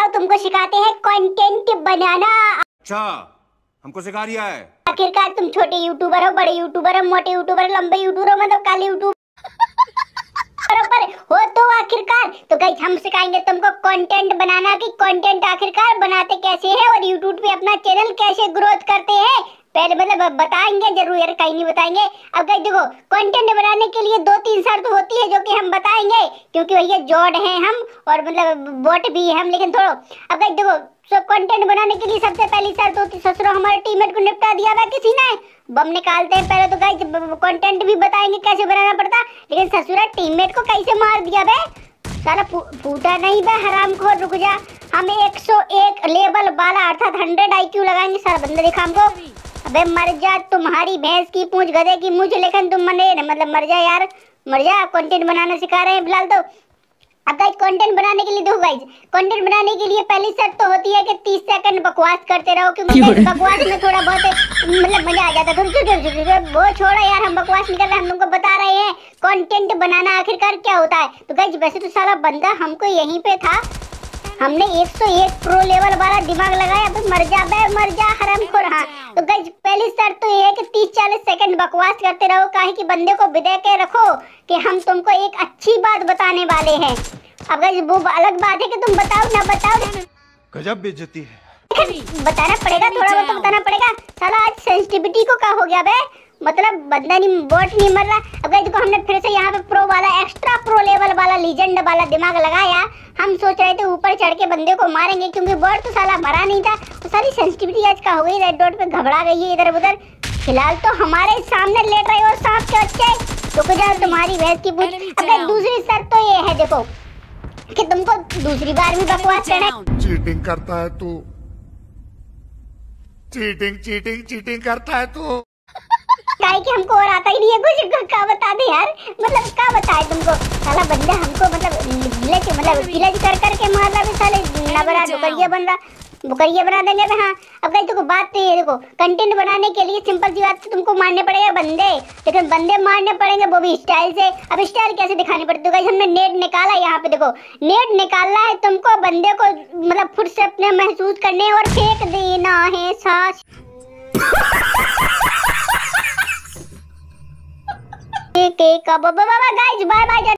आओ तुमको सिखाते हैं कंटेंट बनाना। अच्छा, हमको सिखा रिया है। आखिरकार तुम छोटे यूट्यूबर हो, बड़े यूट्यूबर हो, मोटे यूट्यूबर हो, लंबे यूट्यूबर हो, मतलब काले यूट्यूबर हो तो आखिरकार तो गाइस हम सिखाएंगे तुमको कंटेंट बनाना कि कंटेंट आखिरकार बनाते कैसे हैं और यूट्यूब पे अपना चैनल कैसे ग्रोथ करते हैं। पहले मतलब बताएंगे जरूर यार, कहीं नहीं बताएंगे। अब गाइस देखो कंटेंट बनाने के लिए 2-3 शर्त होती है जो कि हम बताएंगे, क्योंकि भैया जॉड हैं हम और मतलब बोट भी है हम, लेकिन थोड़ा अब गाइस देखो सब कंटेंट बनाने के लिए सबसे पहली शर्त होती है, ससुरो हमारे टीममेट को निपटा दिया है किसी ने, बम निकालते हैं पहले तो गाइस कंटेंट भी बताएंगे कैसे बनाना पड़ता, लेकिन ससुरा टीममेट को कैसे मार दिया बे, साला फूटा नहीं बे हरामखोर। रुक जा, हम 101 लेवल वाला अर्थात 100 IQ लगाएंगे सारा बंदा दिखा हमको। अबे मर जा, तुम्हारी भैंस की पूंछ गधे की मुझ, लेकिन तुम मने मतलब मर जा यार, मर जा। कंटेंट बनाना सिखा रहे हैं फिलहाल तो। अब गाइस कंटेंट बनाने के लिए देखो गाइस, कंटेंट बनाने के लिए पहली शर्त तो होती है कि 30 सेकंड बकवास करते रहो, क्योंकि बकवास में थोड़ा बहुत मतलब मजा आ जाता है। वो छोड़ो यार, हम बकवास नहीं कर रहे, हम तुमको बता रहे हैं कंटेंट बनाना आखिरकार क्या होता है। तो गाइस वैसे तो सारा बंदा हमको यहीं पे था, हमने 101 प्रो लेवल वाला दिमाग लगाया, अब मर जा बे मर जा हरामखोर। हाँ तो गाइस पहली शर्त तो ये है कि 30-40 सेकंड बकवास करते रहो, काहे कि बंदे को बिदे के रखो कि हम तुमको एक अच्छी बात बताने वाले हैं। अब गाइस वो अलग बात है कि तुम बताओ ना बताओ, गजब बेइज्जती है, बताना पड़ेगा, थोड़ा बहुत तो बताना पड़ेगा। साला आज सेंसिटिविटी को क्या हो गया बे, मतलब बंदा नहीं बोट नहीं मर रहा। अब गाइस देखो हमने फिर से यहाँ पे प्रो वाला एक्स्ट्रा प्रो लेवल वाला लीजेंड वाला दिमाग लगाया। हम सोच रहे थे ऊपर चढ़ के बंदे को मारेंगे, क्योंकि बोट तो साला मरा नहीं था, तो सारी सेंसिटिविटी आज का हो गई, रेड डॉट पे घबरा गई है इधर उधर। फिलहाल तो हमारे सामने लेट रहे हो सांप के बच्चे, रुक जाओ तुम्हारी भैंस की पूंछ। अब दूसरी शर्त तो ये है देखो कि तुमको दूसरी बार भी बकवास करना है। चीटिंग करता है तू, चीटिंग करता है तू। काहे कि हमको और आता ही नहीं है कुछ, क्या बता दे यार, मतलब क्या बताए तुमको, साला बंदा हमको मतलब गिलज कर करके मार रहा है, साले नबरा बुकरिया बन रहा, बुकरिया बना देंगे। हाँ अब गाइस देखो बात तो ये देखो, कंटेंट बनाने के लिए सिंपल सी बात है, तुमको मारने पड़ेगा बंदे, लेकिन बंदे मारने पड़ेंगे वो भी स्टाइल से। अब स्टाइल कैसे दिखानी पड़ती है गाइस, हमने नेट निकाला, यहाँ पे देखो नेट निकालना है तुमको, बंदे को मतलब फुट से अपने महसूस करने और फेंक देना है सांस। Guys bye bye.